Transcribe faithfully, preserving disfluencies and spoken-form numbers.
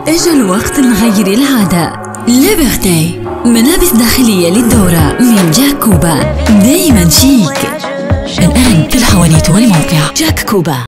اجا الوقت نغير العادة. ليبرتي، ملابس داخلية للدورة من جاك كوبا، دايما شيك. الآن في الحوانيت والموقع. جاك كوبا.